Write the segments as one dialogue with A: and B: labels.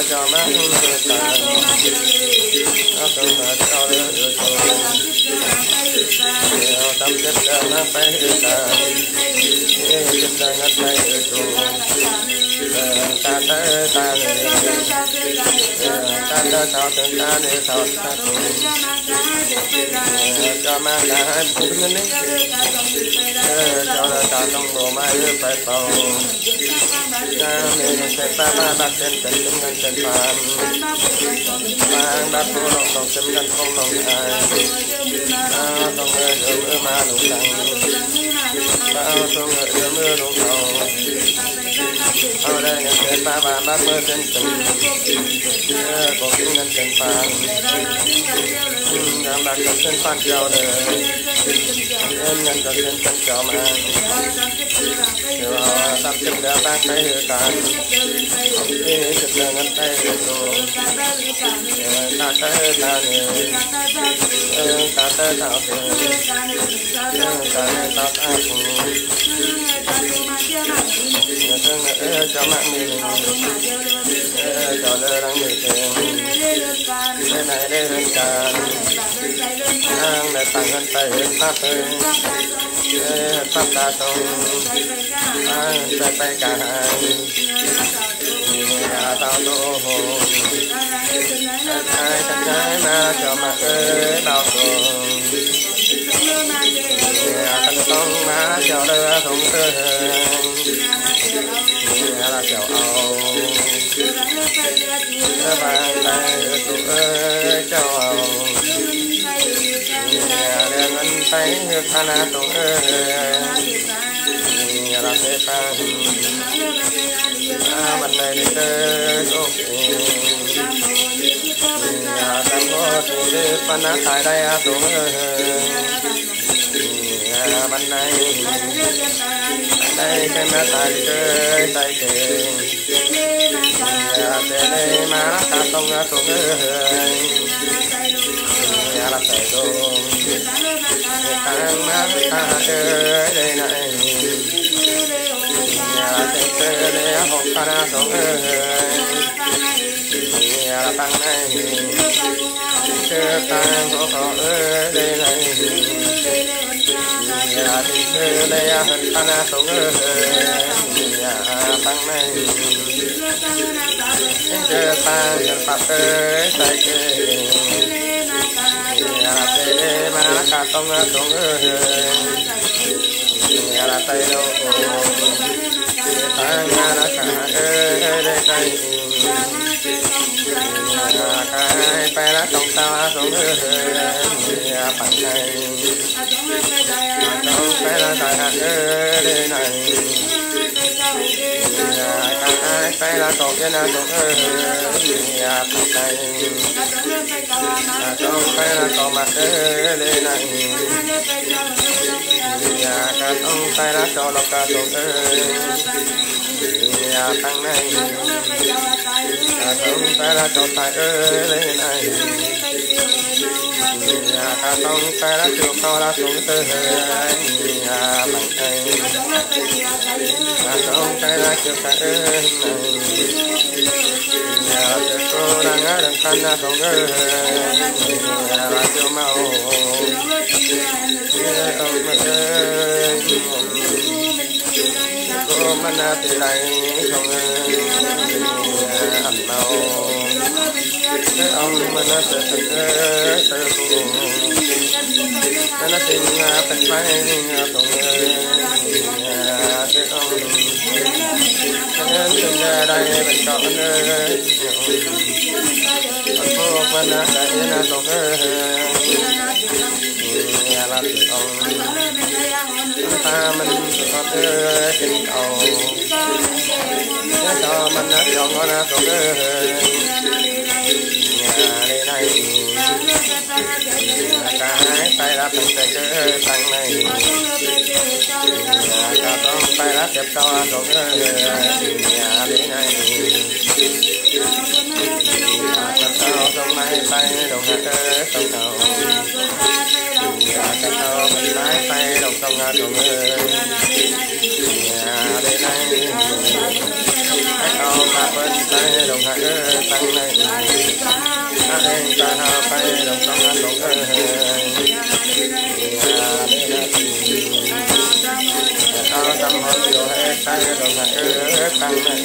A: cho má tâm cho đưa tâm chất nó phải đưa ta chất nó phải đưa ta tới ta ta thọ từng ta để thọ ta cho má cả hai cũng nên cho ta trong bộ mai phải cầu mình sẽ ba bát trên tình ngân trên phàm bát vô lòng lòng chân ngân không lòng ai không người ma lục đằng bao không người lục đầu ở đây sẽ ba bát mơ trên tình còn kinh ngân trên phàm làm bạc trên phàm trao đời em ngân trên chân trao mang tâm chất đã bác thấy hư tàn chất là ngân tay hư tù ta tới ta nề ta tới thảo thường ta tới thảo ta phù cho mạng mình cho đỡ đang người tiền đây này đây lên càn đang để tăng ngân tay pháp pháp ta không tay tay cả hai tao tô hồn ai thật trái mà cho mặt đau khổ thành công má cho đưa thùng tư là chào âu bàn tay tụi châu âu đèn ngân tay khana tụi là thế ta bên này đi tới tốt đang có tụi bên tại đây tụi bên này đây cái má tay chơi tay tiền đây má ta không tụi là tay đồ tăng má ta chơi đây này thế để học ca tụi tăng này chơi tăng có đây này đây hơn ta tụi tăng này chơi tăng chân pháp tay thế mà cả tông tụi là tay đâu tăng là cả đây đây cái tay lá trong ta xuống bằng này trong cái lá đại hạt đây này cái tay lá tổ cái lá tổ bằng này trong cái lá tổ mặt đây này cái trong tay lá tổ lọc cả tổ tăng này trong tay lá tổ tay đây này cả trong tay lá tổ to lá xuống bằng này trong tay lá tổ tay này cô đang ở đằng khăn là tổ là chiều màu cô mình thì lại không ăn màu ông mình sẽ tự nó xin phải phải tổng ông nên sinh ra đây mình chọn cô mình đại là tổng là tự ông ta mình có tình cầu cho mình chọn con tổng đây này cái tay là từng tay cái tăng này cả con tay là tiếp cao tổng nhà đây này tất cao trong máy tay đồng hạt trong cầu tất cao mình lái tay đồng trong tổng nhà đây này tất cao hào ta bên tay đồng hải tăng này anh ta hào tay đồng sông anh đồng tao tâm hồn đồ hết tay đồng hải tăng này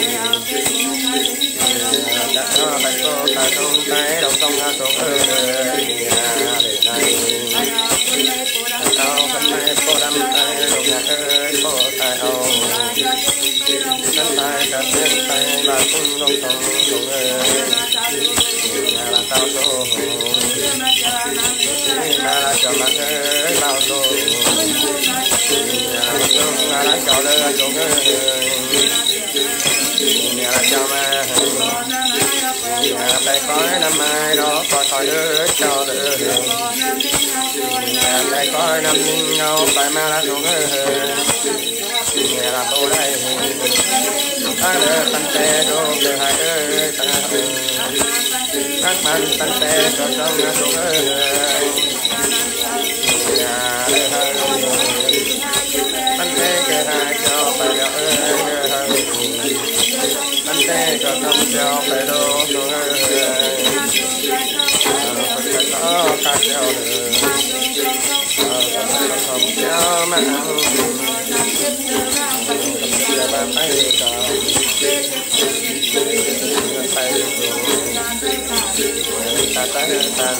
A: đã cho bạch cô ta trong tay đồng sông anh đồng để này tao phần này cô đâm tay đồng hải cô tay âu chân tay cả chân tay là cung đồng sông đồng là tao tô là cho mặt tao tô là cho lơ chung là cho mà đây có năm mai đó coi đứa cho đứa đây có năm ninh ngâu phải mà là chung là tô đây ta đứa tân tê đô từ hai đứa các bạn tân tê cho trong nhà chung nhà đây hơi tân tê cái hai cho phải đỡ tân tê cho trong cho phải đô chung phải có các cho không cho mà ba tay cao tay ta ta ta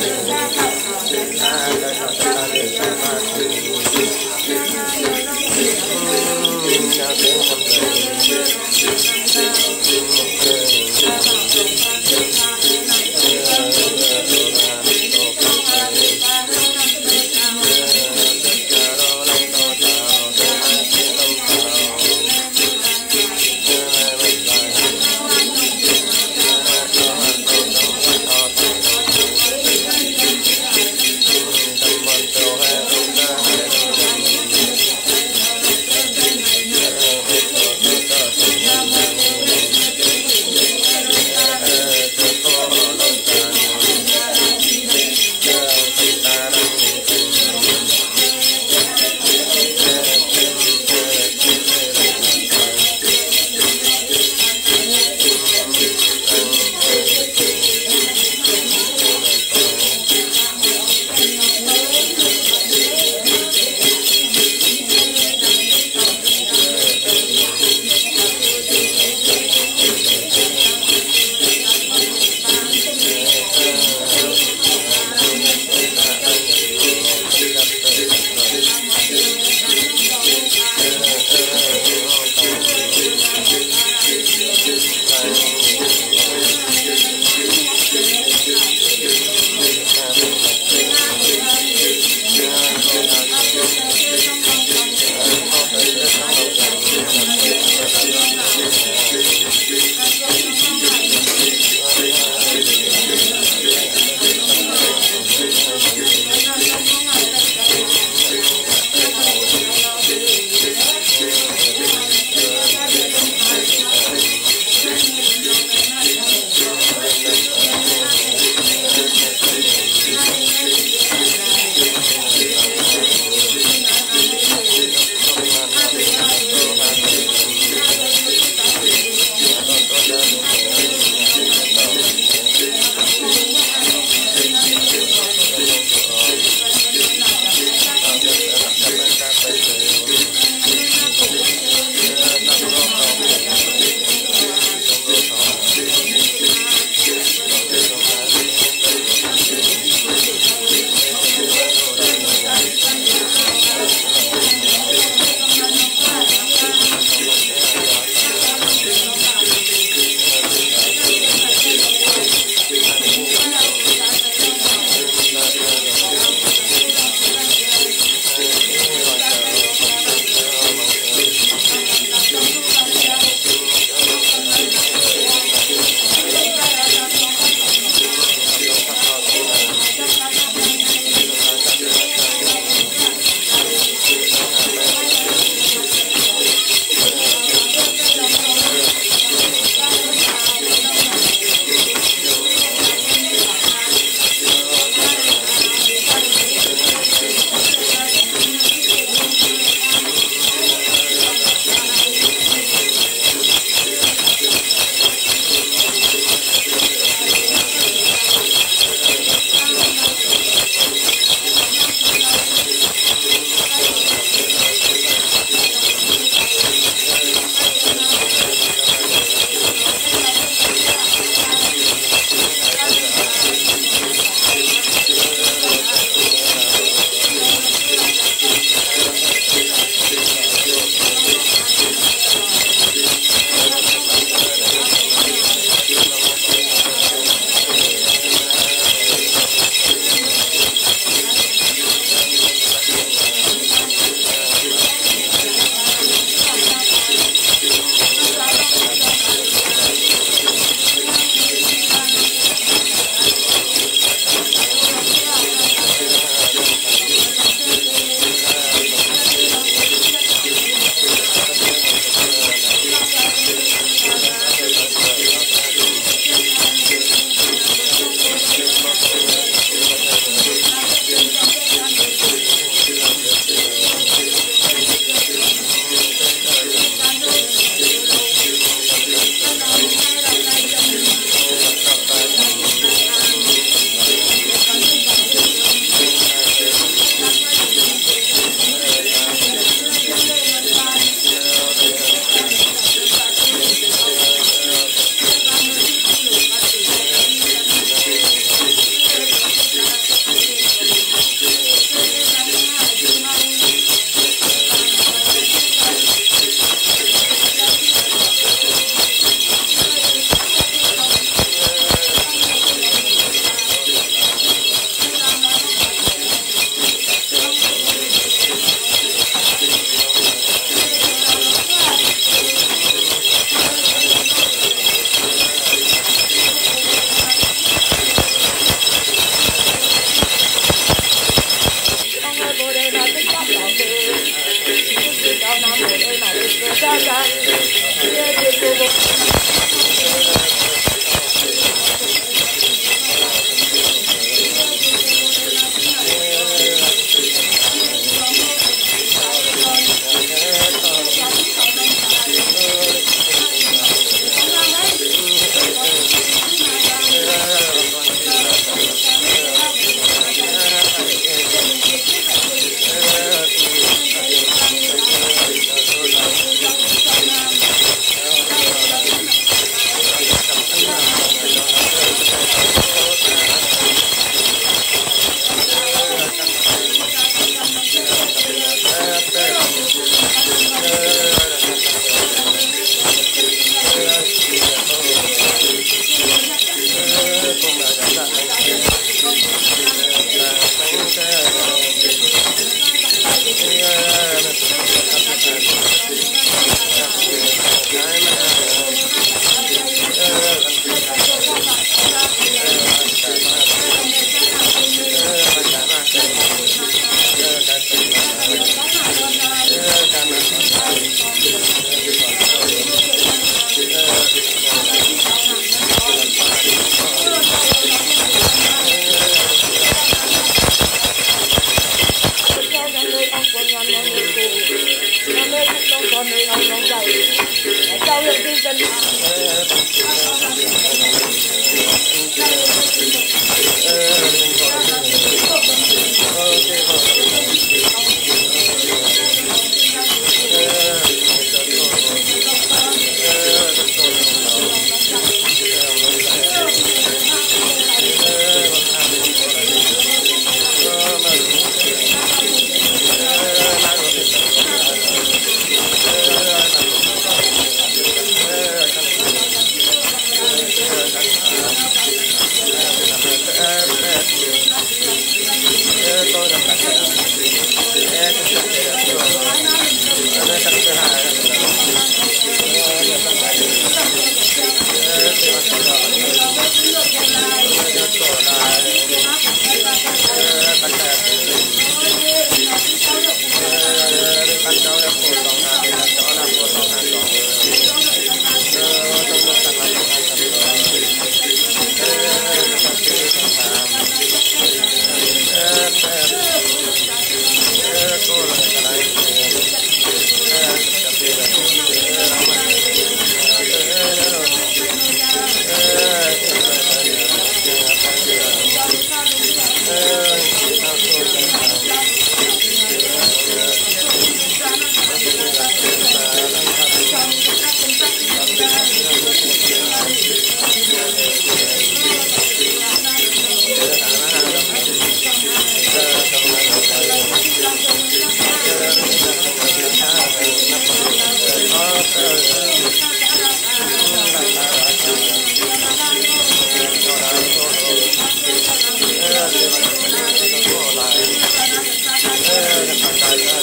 A: Hãy subscribe cho kênh Ghiền Mì Gõ để không bỏ lỡ